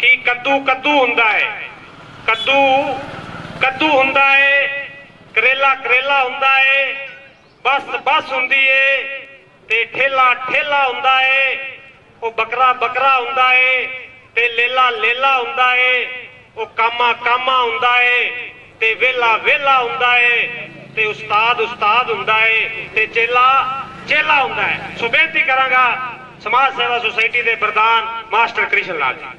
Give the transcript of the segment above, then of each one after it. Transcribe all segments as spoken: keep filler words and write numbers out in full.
कि कद्दू कद्दू हुंदा है, कद्दू कद्दू हुंदा है, करेला करेला हुंदा है, बस बस हुंदी है, ते ठेला ठेला हुंदा है, वो बकरा बकरा हुंदा है, ते लेला लेला हुंदा है, वो कामा कामा हुंदा है, ते वेला वेला हुंदा है, ते उस्ताद उस्ताद हुंदा है, ते चेला चेला हुंदा है। सो बेनती करांगा समाज सेवा सोसाइटी के प्रधान मास्टर कृष्ण लाल जी।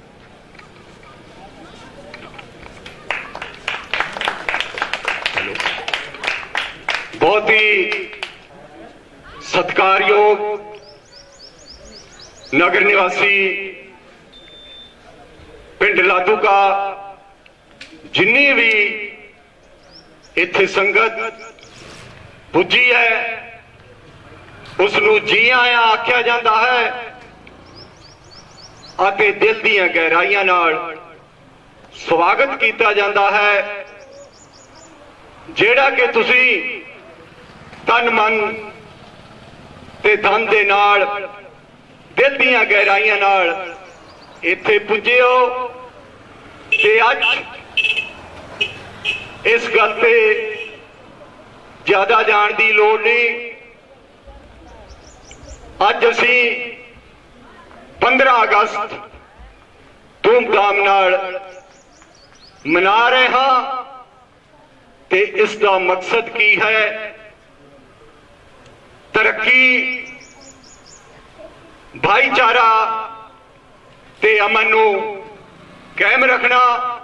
बहुत ही सत्कारयोग नगर निवासी पिंड लाधूका जिन्नी भी इत्थे संगत पुजी है उसनू जी आया आख्या जाता है अते दिल दीयां गहराइयां नाल स्वागत किया जाता है। जेड़ा कि तुसी तन मन ते धन दे नाल दिल दीयां गहराइयां नाल इत्थे पुजे हो ते अज इस गल ते ज्यादा जाण दी लोड़ नहीं। अज असी पंद्रह अगस्त धूमधाम नाल मना रहे हाँ ते इसका मकसद की है तरक्की भाईचारा ते अमन नू कायम रखना।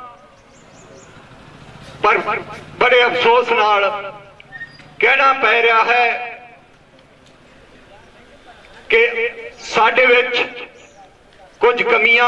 पर बड़े अफसोस नाल कहना पै रहा है कि साडे विच कुछ कमियां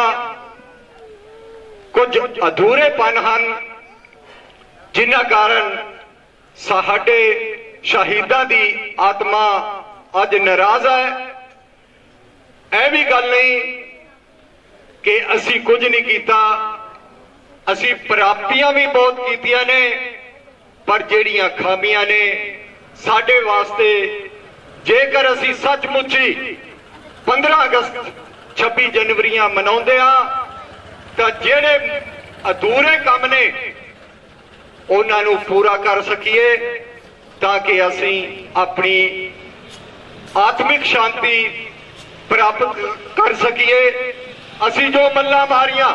कुछ अधूरेपन हैं जिन्हां कारण साडे शहीदां दी आत्मा अज नाराज है। यह भी गल नहीं कि असी कुछ नहीं किया, असी प्राप्तियां भी बहुत कीतियां ने, पर जिहड़ियां खामियां ने साडे वास्ते जेकर असी सचमुच ही पंद्रह अगस्त छब्बी जनवरियां मनाउंदे हां तां जिहड़े अधूरे काम ने उन्हां नूं पूरा कर सकीए ताकि असी अपनी आत्मिक शांति प्राप्त कर सकीए। असी जो मल्लां मारियां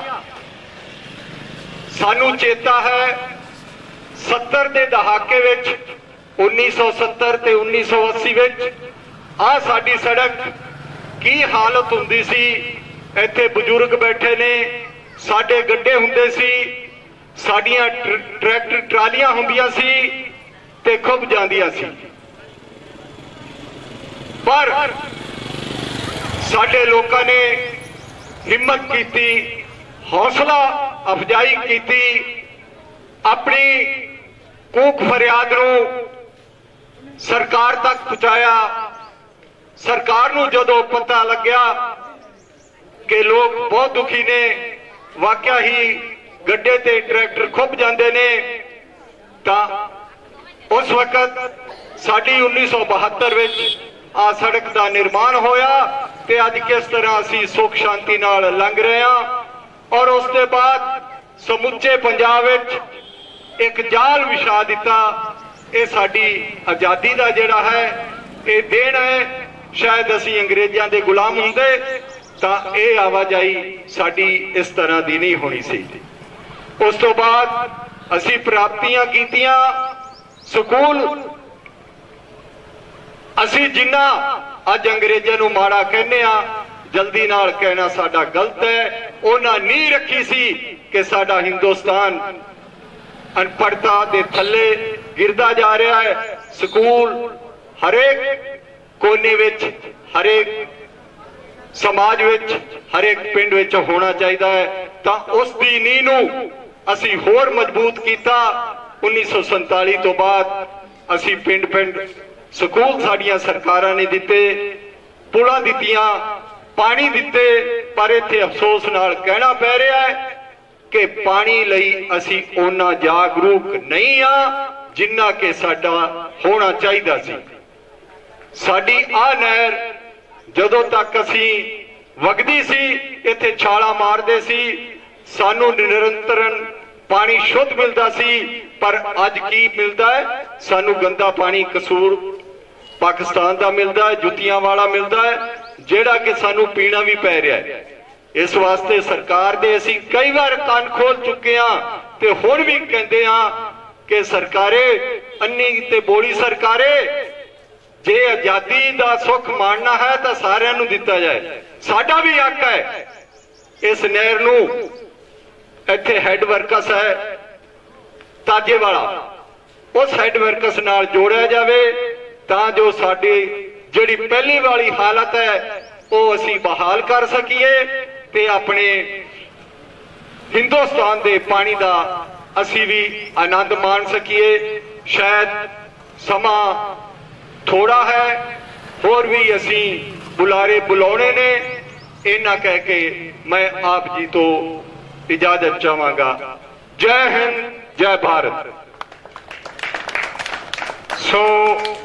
सानू चेता है सत्तर के दहाके विच उन्नीस सौ सत्तर ते उन्नीस सौ अस्सी विच आ साडी सड़क की हालत हुंदी सी। इत्थे बजुर्ग बैठे ने, साडे गड्डे हुंदे सी, साडियां ट्रैक्टर ट्रालियां हुंदियां सी ते खुब जांदियां सी, पर साडे लोकां ने हिम्मत कीती, हौसला अफजाई कीती, अपनी कूक फरियाद नूं सरकार तक पहुंचाया। सरकार नूं जदों पता लग्या कि लोग बहुत दुखी ने, वाकया ही गड्डे ते ट्रैक्टर खुब जांदे ने, तां उस वक्त साडी उन्नीस सौ बहत्तर विच आ सड़क का निर्माण होया ते अज किस तरह असी सुख शांति नाल लंघ रहे हां। और उसके बाद समुचे पंजाब विच एक जाल विछा दिता। ये साडी आज़ादी का जिहड़ा है ये देन है। शायद असी अंग्रेज़ों के गुलाम हुंदे तां ये आवाजाही साडी इस तरह की नहीं होनी सी। उस तो बाद असी प्राप्तियां कीतियां। स्कूल असी जिन्ना अज अंग्रेज़ों नूं माड़ा कहने आ, जल्दी नाल कहना साडा गलत है। उन्हां नींह रखी सी कि साडा हिंदुस्तान अनपढ़ता दे थल्ले गिरदा जा रहा है। स्कूल हरेक कोने विच, हरेक समाज विच, हरेक पिंड विच होना चाहिए है। तां उस दी नींह नूं असी होर मजबूत किया। उन्नीस सौ संताली तो बाद असी पिंड पिंड स्कूल साडियां सरकारां ने दिते, पुलां दित्तियां, पानी दिते, पर इत्थे अफसोस नाल कहना पै रहा है कि पानी लई असी उन्ना जागरूक नहीं आ जिन्ना कि साडा होना चाहिए सी। साडी आ नहर जदों तक असी ਵਗਦੀ ਸੀ, ਇੱਥੇ ਛਾਲਾਂ ਮਾਰਦੇ ਸੀ, ਸਾਨੂੰ ਨਿਰੰਤਰਨ ਪਾਣੀ ਸ਼ੁੱਧ ਮਿਲਦਾ ਸੀ। ਪਰ ਅੱਜ ਕੀ ਮਿਲਦਾ ਹੈ? ਸਾਨੂੰ ਗੰਦਾ ਪਾਣੀ ਕਸੂਰ ਪਾਕਿਸਤਾਨ ਦਾ ਮਿਲਦਾ है, जुतियां वाला मिलता है, ਜਿਹੜਾ कि सानू पीना भी पै रहा है। इस वास्ते सरकार दे असीं कई बार कान खोल चुके हाँ ते हुण भी कहंदे हाँ कि सरकारे अन्नी ते बोली सरकारे, जे आजादी दा सुख माणना है तो सारिआं नूं दिता जाए। साडा भी हक है इस नहर नूं, इत्थे हैड वर्कस है ताजे वाला, उस हैड वर्कस नाल जोड़िया जावे ਤਾਂ ਜੋ ਸਾਡੀ ਜਿਹੜੀ ਪਹਿਲੀ ਵਾਲੀ ਹਾਲਤ ਹੈ ਉਹ ਅਸੀਂ ਬਹਾਲ ਕਰ ਸਕੀਏ ਤੇ ਆਪਣੇ ਹਿੰਦੁਸਤਾਨ ਦੇ ਪਾਣੀ ਦਾ ਅਸੀਂ ਵੀ ਆਨੰਦ ਮਾਣ ਸਕੀਏ। ਸ਼ਾਇਦ ਸਮਾਂ ਥੋੜਾ ਹੈ, ਹੋਰ ਵੀ ਅਸੀਂ ਬੁਲਾਰੇ ਬੁਲਾਉਣੇ ਨੇ। ਇਹਨਾਂ ਕਹਿ ਕੇ ਮੈਂ ਆਪ ਜੀ ਤੋਂ ਇਜਾਜ਼ਤ ਚਾਹਾਂਗਾ। ਜੈ ਹਿੰਦ, ਜੈ ਭਾਰਤ। ਸੋ